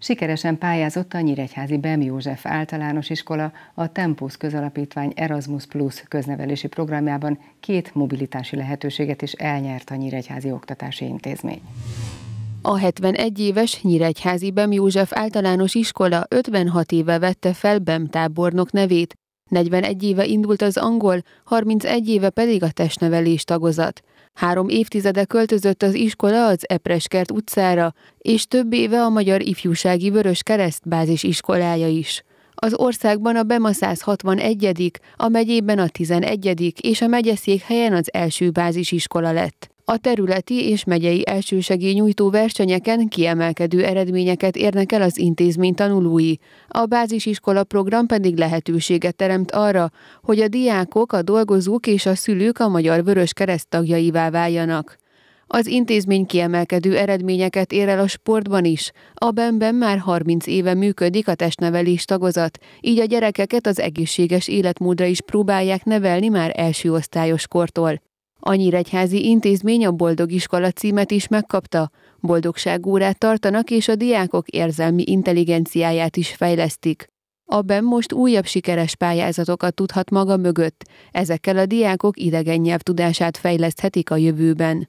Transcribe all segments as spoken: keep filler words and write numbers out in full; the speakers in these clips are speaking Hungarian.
Sikeresen pályázott a nyíregyházi Bem József Általános Iskola a Tempus Közalapítvány Erasmus Plus köznevelési programjában két mobilitási lehetőséget is elnyert a Nyíregyházi Oktatási Intézmény. A hetvenegy éves nyíregyházi Bem József Általános Iskola ötvenhat éve vette fel Bem tábornok nevét, negyvenegy éve indult az angol, harmincegy éve pedig a testnevelés tagozat. Három évtizede költözött az iskola az Epreskert utcára, és több éve a Magyar Ifjúsági Vöröskereszt bázisiskolája is. Az országban a Bem a száz hatvanegyedik, a megyében a tizenegyedik és a megyeszékhelyen az első bázisiskola lett. A területi és megyei elsősegélynyújtó versenyeken kiemelkedő eredményeket érnek el az intézmény tanulói. A bázisiskola program pedig lehetőséget teremt arra, hogy a diákok, a dolgozók és a szülők a Magyar Vöröskereszt tagjaivá váljanak. Az intézmény kiemelkedő eredményeket ér el a sportban is. A Bemben már harminc éve működik a testnevelés tagozat, így a gyerekeket az egészséges életmódra is próbálják nevelni már első osztályos kortól. A nyíregyházi intézmény a Boldog Iskola címet is megkapta, boldogságórát tartanak és a diákok érzelmi intelligenciáját is fejlesztik. A Bem most újabb sikeres pályázatokat tudhat maga mögött, ezekkel a diákok idegen nyelvtudását fejleszthetik a jövőben.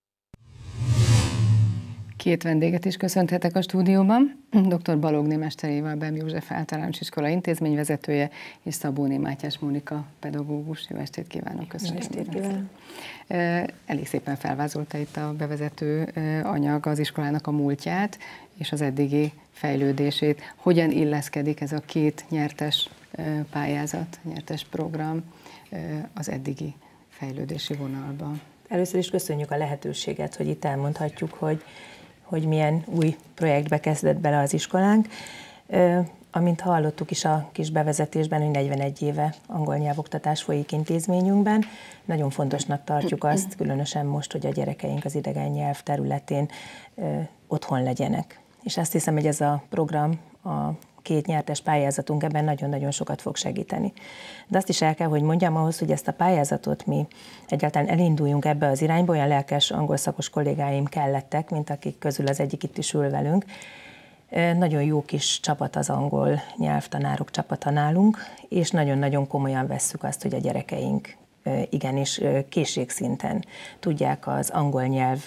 Két vendéget is köszönthetek a stúdióban. dr. Balogné Mester Éva, a Bem József Általános Iskola intézményvezetője, és Szabóné Mátyás Mónika pedagógus. Jó estét kívánok! Köszönöm. Jó estét kívánok! Elég szépen felvázolta itt a bevezető anyag az iskolának a múltját és az eddigi fejlődését. Hogyan illeszkedik ez a két nyertes pályázat, nyertes program az eddigi fejlődési vonalba? Először is köszönjük a lehetőséget, hogy itt elmondhatjuk, hogy hogy milyen új projektbe kezdett bele az iskolánk. Amint hallottuk is a kis bevezetésben, hogy negyvenegy éve angol nyelvoktatás folyik intézményünkben. Nagyon fontosnak tartjuk azt, különösen most, hogy a gyerekeink az idegen nyelv területén otthon legyenek. És azt hiszem, hogy ez a program, a két nyertes pályázatunk ebben nagyon-nagyon sokat fog segíteni. De azt is el kell, hogy mondjam, ahhoz, hogy ezt a pályázatot mi egyáltalán elinduljunk ebbe az irányba, olyan lelkes angol szakos kollégáim kellettek, mint akik közül az egyik itt is ül velünk. Nagyon jó kis csapat az angol nyelvtanárok csapata nálunk, és nagyon-nagyon komolyan vesszük azt, hogy a gyerekeink igenis készségszinten tudják az angol nyelv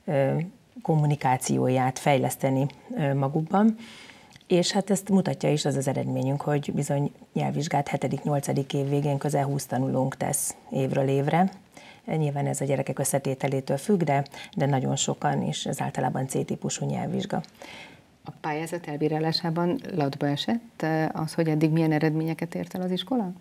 kommunikációját fejleszteni magukban. És hát ezt mutatja is az az eredményünk, hogy bizony nyelvvizsgát hetedik-nyolcadik év végén közel húsz tanulónk tesz évről évre. Nyilván ez a gyerekek összetételétől függ, de, de nagyon sokan, és ez általában C-típusú nyelvvizsga. A pályázat elbírálásában latba esett az, hogy eddig milyen eredményeket ért el az iskola?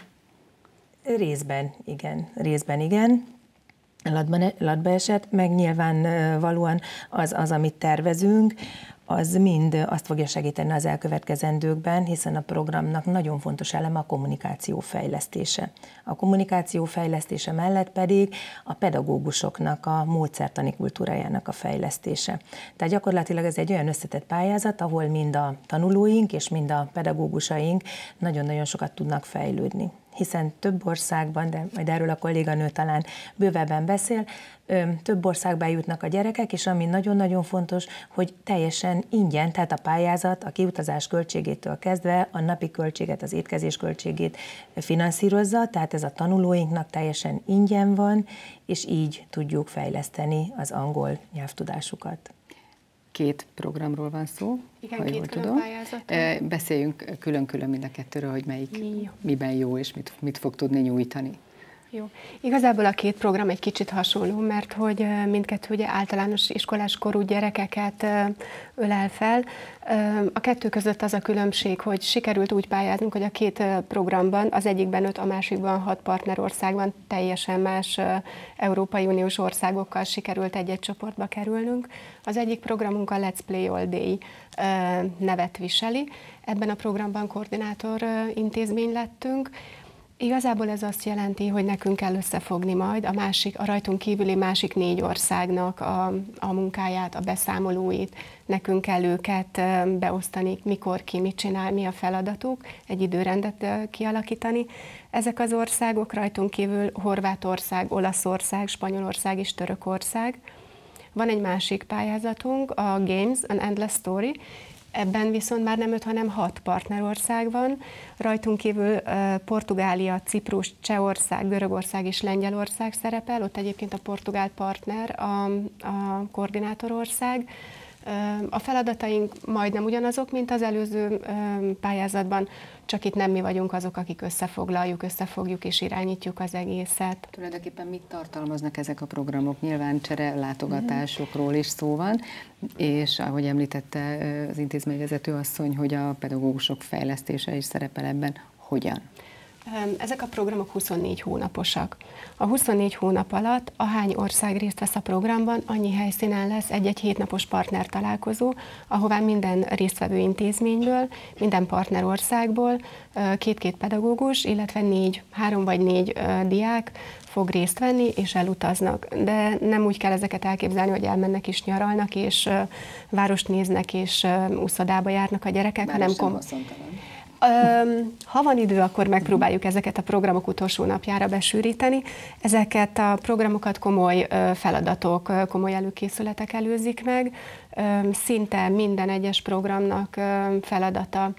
Részben igen, részben igen. Latba, latba esett, meg nyilvánvalóan az, az, amit tervezünk, az mind azt fogja segíteni az elkövetkezendőkben, hiszen a programnak nagyon fontos eleme a kommunikáció fejlesztése. A kommunikáció fejlesztése mellett pedig a pedagógusoknak a módszertani kultúrájának a fejlesztése. Tehát gyakorlatilag ez egy olyan összetett pályázat, ahol mind a tanulóink és mind a pedagógusaink nagyon-nagyon sokat tudnak fejlődni. Hiszen több országban, de majd erről a kolléganő talán bővebben beszél, több országba jutnak a gyerekek, és ami nagyon-nagyon fontos, hogy teljesen ingyen, tehát a pályázat a kiutazás költségétől kezdve a napi költséget, az étkezés költségét finanszírozza, tehát ez a tanulóinknak teljesen ingyen van, és így tudjuk fejleszteni az angol nyelvtudásukat. Két programról van szó, igen, ha két jól külön tudom. pályázat. Beszéljünk külön-külön mind a kettőről, hogy melyik jó. miben jó, és mit, mit fog tudni nyújtani. Jó. Igazából a két program egy kicsit hasonló, mert hogy mindkettő ugye általános iskolás korú gyerekeket ölel fel. A kettő között az a különbség, hogy sikerült úgy pályáznunk, hogy a két programban, az egyikben öt, a másikban hat partnerországban teljesen más Európai Uniós országokkal sikerült egy-egy csoportba kerülnünk. Az egyik programunk a Let's Play All Day nevet viseli. Ebben a programban koordinátor intézmény lettünk. Igazából ez azt jelenti, hogy nekünk kell összefogni majd a, másik, a rajtunk kívüli másik négy országnak a, a munkáját, a beszámolóit. Nekünk kell őket beosztani, mikor ki mit csinál, mi a feladatuk, egy időrendet kialakítani. Ezek az országok rajtunk kívül Horvátország, Olaszország, Spanyolország és Törökország. Van egy másik pályázatunk, a Games, an Endless Story. Ebben viszont már nem öt, hanem hat partnerország van. Rajtunk kívül Portugália, Ciprus, Csehország, Görögország és Lengyelország szerepel. Ott egyébként a portugál partner, a, a koordinátorország. A feladataink majdnem ugyanazok, mint az előző pályázatban, csak itt nem mi vagyunk azok, akik összefoglaljuk, összefogjuk és irányítjuk az egészet. Tulajdonképpen mit tartalmaznak ezek a programok? Nyilván csere látogatásokról is szó van, és ahogy említette az intézményvezető asszony, hogy a pedagógusok fejlesztése is szerepel ebben. Hogyan? Ezek a programok huszonnégy hónaposak. A huszonnégy hónap alatt ahány ország részt vesz a programban, annyi helyszínen lesz egy-egy hétnapos partner találkozó, ahová minden résztvevő intézményből, minden partnerországból két-két pedagógus, illetve négy, három vagy négy diák fog részt venni, és elutaznak. De nem úgy kell ezeket elképzelni, hogy elmennek és nyaralnak, és várost néznek, és uszodába járnak a gyerekek, Bár hanem kom- Ha van idő, akkor megpróbáljuk ezeket a programok utolsó napjára besűríteni. Ezeket a programokat komoly feladatok, komoly előkészületek előzik meg. Szinte minden egyes programnak feladata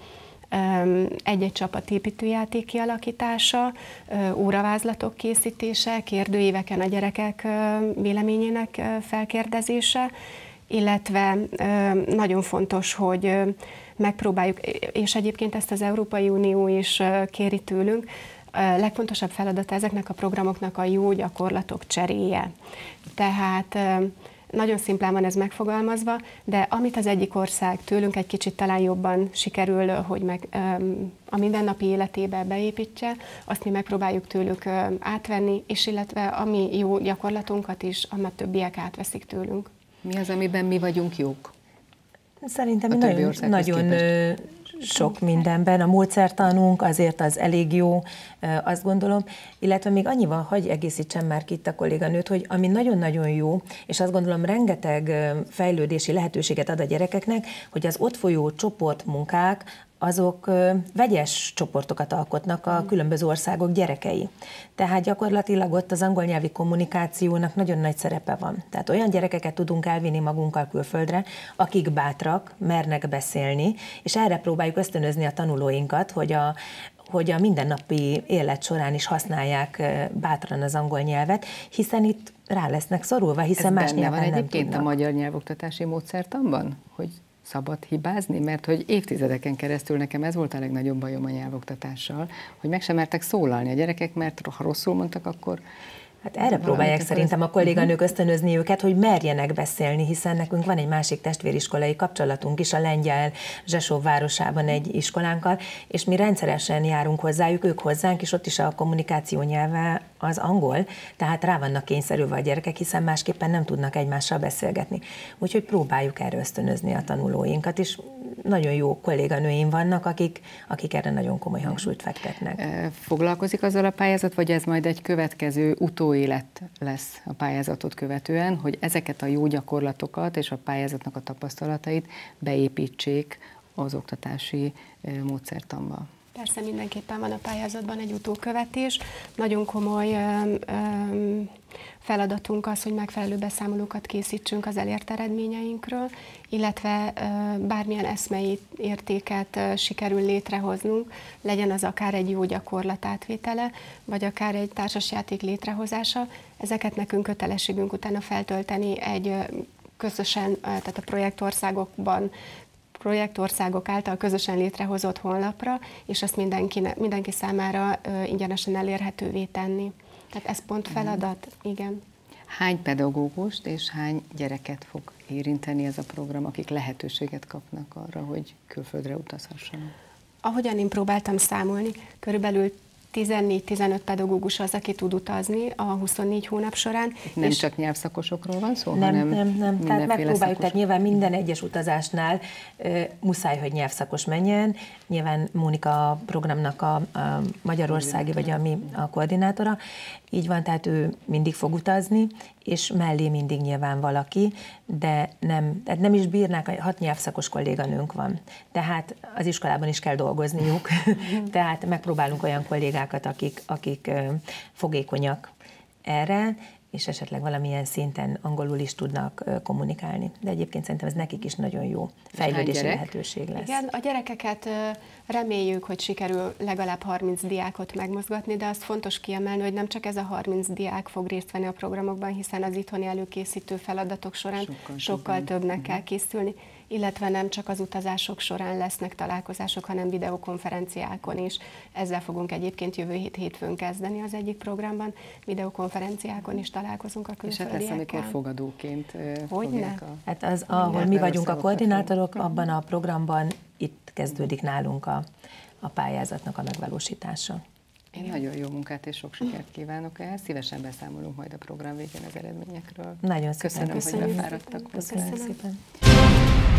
egy-egy csapatépítőjáték kialakítása, óravázlatok készítése, kérdőíveken a gyerekek véleményének felkérdezése, illetve nagyon fontos, hogy megpróbáljuk, és egyébként ezt az Európai Unió is kéri tőlünk, a legfontosabb feladata ezeknek a programoknak a jó gyakorlatok cseréje. Tehát nagyon szimplán van ez megfogalmazva, de amit az egyik ország tőlünk egy kicsit talán jobban sikerül, hogy meg a mindennapi életébe beépítse, azt mi megpróbáljuk tőlük átvenni, és illetve a mi jó gyakorlatunkat is, a többiek átveszik tőlünk. Mi az, amiben mi vagyunk jók? Szerintem nagyon, nagyon sok mindenben. A módszertanunk azért az elég jó, azt gondolom, illetve még annyival hagy egészítsem már ki itt a kolléganőt, hogy ami nagyon-nagyon jó, és azt gondolom rengeteg fejlődési lehetőséget ad a gyerekeknek, hogy az ott folyó csoportmunkák, azok vegyes csoportokat alkotnak a különböző országok gyerekei. Tehát gyakorlatilag ott az angol nyelvi kommunikációnak nagyon nagy szerepe van. Tehát olyan gyerekeket tudunk elvinni magunkkal külföldre, akik bátrak, mernek beszélni, és erre próbáljuk ösztönözni a tanulóinkat, hogy a hogy a mindennapi élet során is használják bátran az angol nyelvet, hiszen itt rá lesznek szorulva, hiszen Ez más nyelven van nem egyébként tudnak. A magyar nyelvoktatási módszertanban, hogy szabad hibázni? Mert hogy évtizedeken keresztül nekem ez volt a legnagyobb bajom a nyelvoktatással, hogy meg sem mertek szólalni a gyerekek, mert ha rosszul mondtak, akkor... Hát erre próbálják szerintem a kolléganők ösztönözni őket, hogy merjenek beszélni, hiszen nekünk van egy másik testvériskolai kapcsolatunk is, a lengyel Zsesov városában egy iskolánkkal, és mi rendszeresen járunk hozzájuk, ők hozzánk, és ott is a kommunikáció nyelve az angol, tehát rá vannak kényszerülve a gyerekek, hiszen másképpen nem tudnak egymással beszélgetni. Úgyhogy próbáljuk erre ösztönözni a tanulóinkat, és nagyon jó kolléganőim vannak, akik, akik erre nagyon komoly hangsúlyt fektetnek. Foglalkozik azzal a pályázat, vagy ez majd egy következő utóélet lesz a pályázatot követően, hogy ezeket a jó gyakorlatokat és a pályázatnak a tapasztalatait beépítsék az oktatási módszertanba? Persze mindenképpen van a pályázatban egy utókövetés. Nagyon komoly ö, ö, feladatunk az, hogy megfelelő beszámolókat készítsünk az elért eredményeinkről, illetve ö, bármilyen eszmei értéket ö, sikerül létrehoznunk, legyen az akár egy jó gyakorlat átvétele, vagy akár egy társasjáték létrehozása. Ezeket nekünk kötelességünk utána feltölteni egy ö, közösen, ö, tehát a projektországokban projektországok által közösen létrehozott honlapra, és azt mindenki, mindenki számára ö, ingyenesen elérhetővé tenni. Tehát ez pont feladat, igen. Hány pedagógust és hány gyereket fog érinteni ez a program, akik lehetőséget kapnak arra, hogy külföldre utazhassanak? Ahogyan én próbáltam számolni, körülbelül tizennégy-tizenöt pedagógus az, aki tud utazni a huszonnégy hónap során. Itt nem csak nyelvszakosokról van szó, nem, hanem nem, nem. Tehát megpróbáljuk, szakos. tehát nyilván minden egyes utazásnál uh, muszáj, hogy nyelvszakos menjen. Nyilván Mónika a programnak a, a magyarországi, vagy a mi a koordinátora. Így van, tehát ő mindig fog utazni, és mellé mindig nyilván valaki, de nem, tehát nem is bírnák, hat nyelvszakos kolléganőnk van. Tehát az iskolában is kell dolgozniuk, tehát megpróbálunk olyan kollégákat, akik, akik fogékonyak erre, és esetleg valamilyen szinten angolul is tudnak kommunikálni. De egyébként szerintem ez nekik is nagyon jó fejlődési lehetőség lesz. Igen, a gyerekeket reméljük, hogy sikerül legalább harminc diákot megmozgatni, de azt fontos kiemelni, hogy nem csak ez a harminc diák fog részt venni a programokban, hiszen az itthoni előkészítő feladatok során sokkal, sokkal többnek uh-huh. kell készülni, illetve nem csak az utazások során lesznek találkozások, hanem videokonferenciákon is. Ezzel fogunk egyébként jövő hét hétfőn kezdeni az egyik programban, videokonferenciákon is találkozunk a külföldiekkel. És hát lesz, amikor fogadóként fogják a... Hát az, ahol mi vagyunk a koordinátorok, abban a programban itt kezdődik nálunk a, a pályázatnak a megvalósítása. Én nagyon jó munkát és sok sikert kívánok ehhez. Szívesen beszámolunk majd a program végén az eredményekről. Nagyon köszönöm, szépen. hogy befáradtak. Köszönöm, köszönöm szépen.